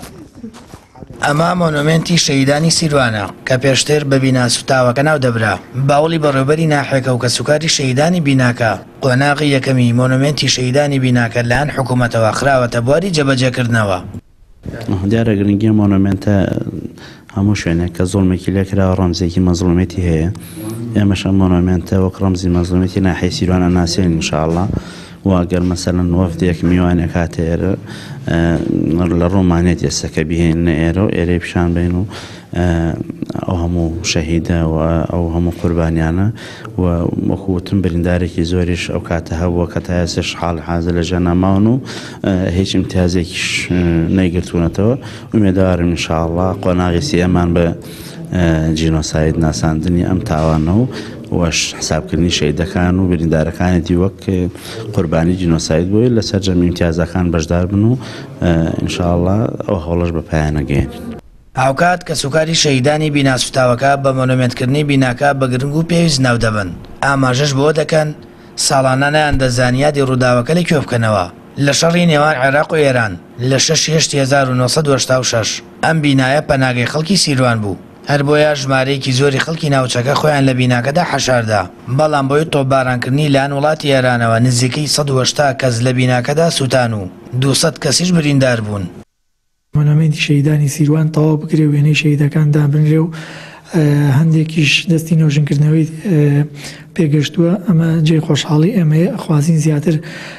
ئەمە مۆنومێنتی شەهیدانی سیروانە کە پێشتر بە بینا سوتاوەکە ناو دەبرا. باوڵی بەڕێوەبەری ناحێکە و کە سوکاری شەهیدانی بیناکە قۆناغی یەکەمی مۆنومێنتی شەهیدانی بیناکە لەلایەن حکوومەتەوە خراوەتە بواری جێبەجێکردنەوە. دیارە گرنگی مۆنومێنتە هەموو شوێنێک کە زوڵمێکی لێکراوە ڕەمزێکی مەزڵومێتی هەیە. ئێمەش ئەم مۆنومێنتە وەک ڕەمزی مەزڵومێتی ناحیەی سیروانە ناسێن ئینشاءڵڵا. واگەر مەسەلەن وەفدێک میوانێک هاتە ئێرە لە ڕۆمانێت ئێستا کە بهێنە ئێرە و ئێرەی پیشان بین و ئەو هەموو شەهیدە و ئەو هەموو قوربانیانە و وەکوتم بریندارێکی زۆریش ئەو کاتە هەبووە کە تا ئێستش حاڵ حازە لە ژەناماون و هیچ امتیازێکیش نەیگرتوونەتەوە. ومێدەوارم ئینشاءڵڵا قۆناغی ئەمان بە جینۆساید ناساندنی ئەم تاوانە و وەش حسابکردنی شەیدەکان و بریندارەکانێتی وەک قوربانی جینۆساید بووی لەسەر جەمی امتیازەکان بەشدار بن و ئینشاءڵڵا ئەو هەوڵەش بە پایان نەگەین. هاوکات کە سوکاری شەهیدانی بیناسوتاوەکە بە مۆنومێنتکردنی بیناکە بە گرنگ و پێویست ناو دەبن. ئاماژەش بۆ دەکەن ساڵانانەیان دەزانیادی ڕووداوەکە لە کوێ بکەنەوە. لە شەڕی نێوان عێراق و ئێران لە 6/1986 ئەم بینایە پەناگەی خەڵکی سیروان بوو. هەر بۆیە ژمارەیەکی زۆری خەڵکی ناوچەکە خۆیان لە بیناکەدا حەشاردا. بەڵام بۆی تۆپبارانکردنی لایەن وڵاتی ئێرانەوە نزیکەی 180 کەس لە بیناکەدا سوتان و 200 کەسیش بریندار بوون. مۆنومێنتی شەهیدانی سیروان تەواو بکرێ و وێنەی شەهیدەکان دابنرێ و هەندێکیش دەستی نەوژنکردنەوەی پێگەشتووە. ئەمە جێی خۆشحاڵی ئێمەیە. خوازین زیاتر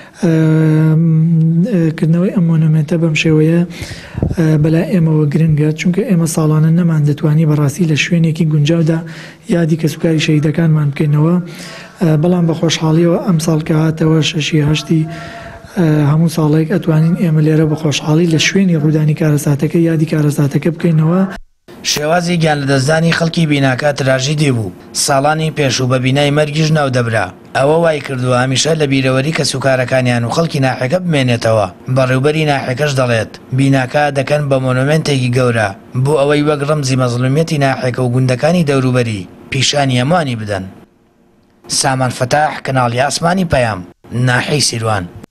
کردنەوەی ئەم مۆنومێنتە بەم شێوەیە بەلای ئێمەوە گرنگە، چونکە ئێمە ساڵانە نەمان دەتوانی بەڕاستی لە شوێنێکی گونجاودا یادی کە سوکاری شەهیدەکانمان بکەینەوە. بەڵام بە خۆشحاڵیەوە ئەم ساڵ کە هاتەوە 6/8 هەموو ساڵێک ئەتوانین ئێمە لێرە بە خۆشحاڵی لە شوێنی ڕوودانی کارەساتەکە یادی کارەساتەکە بکەینەوە. شێوازی گیان لە دەستدانی خەڵکی بیناکە تراژیدی بوو. ساڵانی پێش و بە بینای مەرگیش ناو دەبرا. ئەوە وای کردووە هەمیشە لە بیرەوەری کە سوکارەکانیان و خەڵکی ناحێکە بمێنێتەوە. بەڕێوبەری ناحێکەش دەڵێت بیناکە دەکەن بە مۆنومێنتێکی گەورە بۆ ئەوەی وەک ڕەمزی مەزڵومیەتی ناحێکە و گوندەکانی دەوروبەری پیشانی هەمووانی بدەن. سامان فەتاح، کەناڵی ئاسمانی پەیام، ناحەی سیروان.